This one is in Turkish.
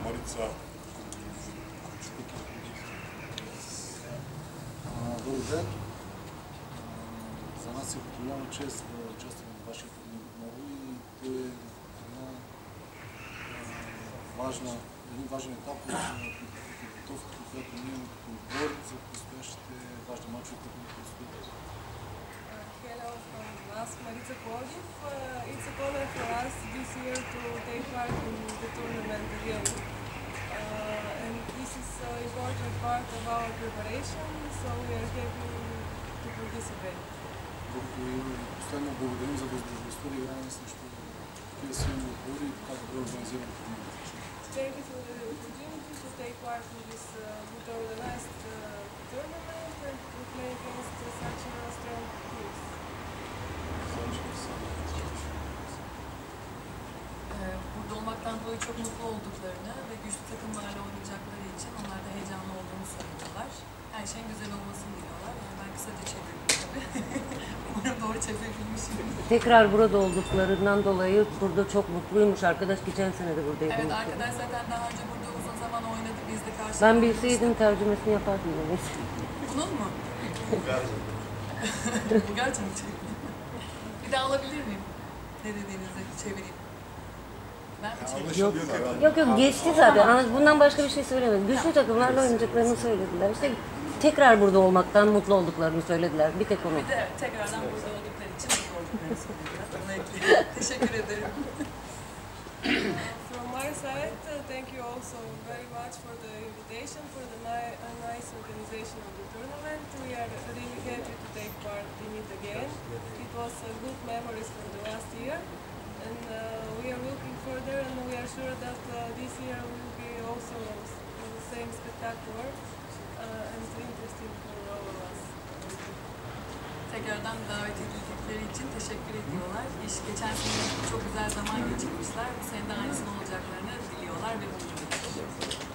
Maritza. Добър ден! За нас е голяма чест да участваме в вашия турнир отново и той е един важен етап в подготовката, която ние имаме като отбор за предстоящите важни мачове, които ни предстоят. Hello from us, Maritza Plovdiv. It's a honor for us this year to take part in the tournament again. And this is an important part of our preparation, so we are happy to participate. Последно благодарим за възможността да играем срещу такива силни отбори и така добре организиран турнир. Thank you for the opportunity to take part in this good organized tournament and to play against such strong teams. Burada olmaktan dolayı çok mutlu olduklarını ve güçlü takımlarla oynayacakları için onlar da heyecanlı olduğunu söylüyorlar. Her şeyin güzel olmasını diliyorlar. Yani ben kısaca çevirdim tabii. Umarım doğru çevirebilmişim. Tekrar burada olduklarından dolayı burada çok mutluymuş. Arkadaş geçen sene de buradaydı. Evet, arkadaş zaten daha önce burada uzun zaman oynadı. Biz de karşılaştık. Ben bilseydim tercümesini yapardım. Neyse. Bunun mu? Bulgarca mı çevireyim? Bir daha alabilir miyim? Ne dediğinizi çevireyim. Ben mi çevireyim? Yok geçti zaten. Bundan başka bir şey söylemedim. Güçlü takımlarla oynayacaklarını söylediler. İşte tekrar burada olmaktan mutlu olduklarını söylediler. Bir tek onu. Bir de tekrardan burada oldukları için mutlu olduklarını söylediler. Onu ekleyeyim. Teşekkür ederim. From my side, thank you also very much for the invitation, for the nice organization of the tournament. We are really happy to take part in it again. It was good memories from the last year, and we are looking further, and we are sure that this year will be also the same spectacular and interesting for all of us. Tekrardan davet edildikleri için teşekkür ediyorlar. Geçen sene çok güzel zaman geçirmişler. Bu sene de aynısını olacaklarını biliyorlar ve umuyorlar.